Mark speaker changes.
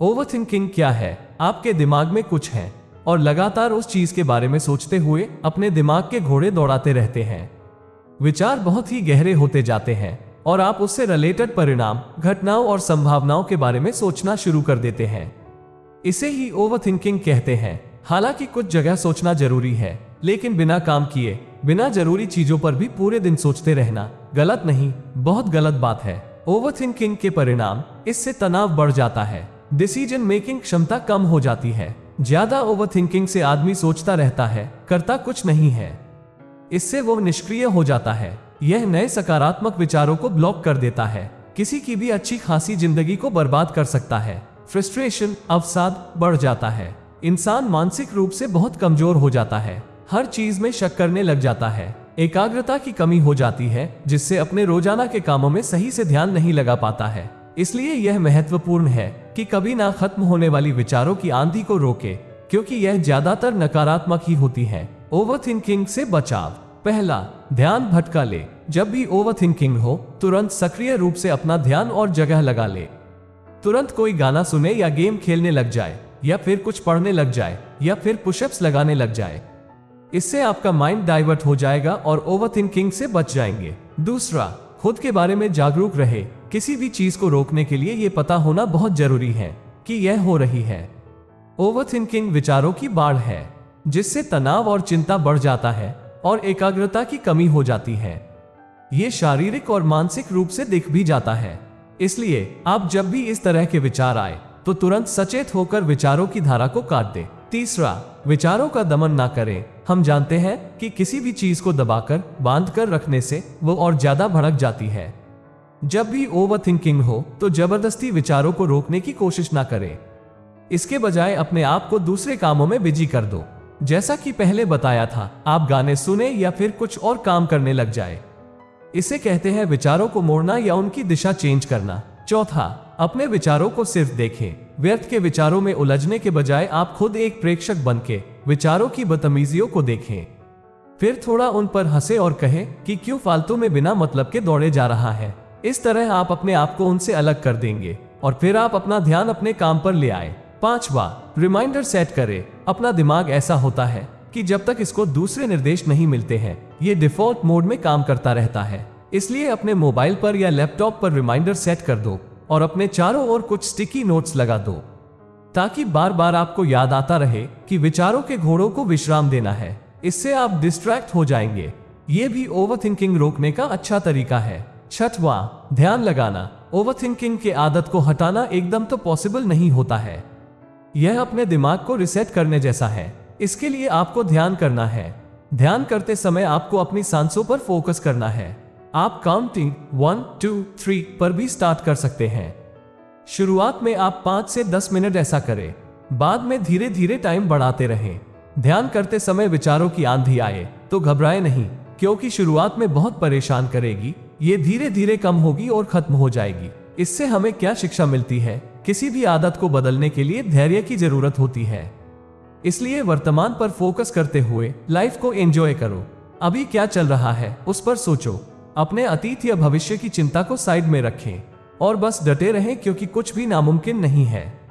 Speaker 1: Overthinking क्या है? आपके दिमाग में कुछ है और लगातार उस चीज के बारे में सोचते हुए अपने दिमाग के घोड़े दौड़ाते रहते हैं। विचार बहुत ही गहरे होते जाते हैं और आप उससे रिलेटेड परिणाम, घटनाओं और संभावनाओं के बारे में सोचना शुरू कर देते हैं। इसे ही ओवरथिंकिंग कहते हैं। हालांकि कुछ जगह सोचना जरूरी है, लेकिन बिना काम किए बिना जरूरी चीजों पर भी पूरे दिन सोचते रहना गलत नहीं, बहुत गलत बात है। ओवरथिंकिंग के परिणाम, इससे तनाव बढ़ जाता है, डिसीजन मेकिंग क्षमता कम हो जाती है। ज्यादा ओवरथिंकिंग से आदमी सोचता रहता है, करता कुछ नहीं है। इससे वो निष्क्रिय हो जाता है। यह नए सकारात्मक विचारों को ब्लॉक कर देता है, किसी की भी अच्छी खासी जिंदगी को बर्बाद कर सकता है। फ्रस्ट्रेशन, अवसाद बढ़ जाता है। इंसान मानसिक रूप से बहुत कमजोर हो जाता है, हर चीज में शक करने लग जाता है। एकाग्रता की कमी हो जाती है, जिससे अपने रोजाना के कामों में सही से ध्यान नहीं लगा पाता है। इसलिए यह महत्वपूर्ण है कि कभी ना खत्म होने वाली विचारों की आंधी को रोके, क्योंकि यह ज्यादातर नकारात्मक ही होती है। ओवरथिंकिंग से बचाव। पहला, ध्यान भटका ले। जब भी ओवरथिंकिंग हो, तुरंत सक्रिय रूप से अपना ध्यान और जगह लगा ले। तुरंत कोई गाना सुने या गेम खेलने लग जाए, या फिर कुछ पढ़ने लग जाए, या फिर पुशअप्स लगाने लग जाए। इससे आपका माइंड डाइवर्ट हो जाएगा और ओवरथिंकिंग से बच जाएंगे। दूसरा, खुद के बारे में जागरूक रहे। किसी भी चीज को रोकने के लिए यह पता होना बहुत जरूरी है कि यह हो रही है। ओवरथिंकिंग विचारों की बाढ़ है, जिससे तनाव और चिंता बढ़ जाता है और एकाग्रता की कमी हो जाती है। ये शारीरिक और मानसिक रूप से दिख भी जाता है। इसलिए आप जब भी इस तरह के विचार आए तो तुरंत सचेत होकर विचारों की धारा को काट दें। तीसरा, विचारों का दमन ना करें। हम जानते हैं कि किसी भी चीज को दबाकर, बांध कर रखने से वो और ज्यादा भड़क जाती है। जब भी ओवरथिंकिंग हो तो जबरदस्ती विचारों को रोकने की कोशिश ना करें। इसके बजाय अपने आप को दूसरे कामों में बिजी कर दो। जैसा कि पहले बताया था, आप गाने सुने या फिर कुछ और काम करने लग जाए। इसे कहते हैं विचारों को मोड़ना या उनकी दिशा चेंज करना। चौथा, अपने विचारों को सिर्फ देखें। व्यर्थ के विचारों में उलझने के बजाय आप खुद एक प्रेक्षक बनके विचारों की बदतमीजियों को देखें। फिर थोड़ा उन पर हंसे और कहें कि क्यों फालतू में बिना मतलब के दौड़े जा रहा है। इस तरह आप अपने आप को उनसे अलग कर देंगे और फिर आप अपना ध्यान अपने काम पर ले आए। पांचवा, रिमाइंडर सेट करें। अपना दिमाग ऐसा होता है कि जब तक इसको दूसरे निर्देश नहीं मिलते हैं, ये डिफॉल्ट मोड में काम करता रहता है। इसलिए अपने मोबाइल पर या लैपटॉप पर रिमाइंडर सेट कर दो और अपने चारों ओर कुछ स्टिकी नोट्स लगा दो, ताकि बार बार आपको याद आता रहे कि विचारों के घोड़ों को विश्राम देना है। इससे आप डिस्ट्रैक्ट हो जाएंगे। ये भी ओवरथिंकिंग रोकने का अच्छा तरीका है। छठवां, ध्यान लगाना। ओवरथिंकिंग की आदत को हटाना एकदम तो पॉसिबल नहीं होता है। यह अपने दिमाग को रिसेट करने जैसा है। इसके लिए आपको ध्यान करना है। ध्यान करते समय आपको अपनी सांसों पर फोकस करना है। आप काउंटिंग 1, 2, 3 पर भी स्टार्ट कर सकते हैं। शुरुआत में आप 5 से 10 मिनट ऐसा करें, बाद में धीरे धीरे टाइम बढ़ाते रहें। ध्यान करते समय विचारों की आंधी आए तो घबराए नहीं, क्योंकि शुरुआत में बहुत परेशान करेगी। ये धीरे धीरे कम होगी और खत्म हो जाएगी। इससे हमें क्या शिक्षा मिलती है? किसी भी आदत को बदलने के लिए धैर्य की जरूरत होती है। इसलिए वर्तमान पर फोकस करते हुए लाइफ को एंजॉय करो। अभी क्या चल रहा है उस पर सोचो। अपने अतीत या भविष्य की चिंता को साइड में रखें और बस डटे रहें, क्योंकि कुछ भी नामुमकिन नहीं है।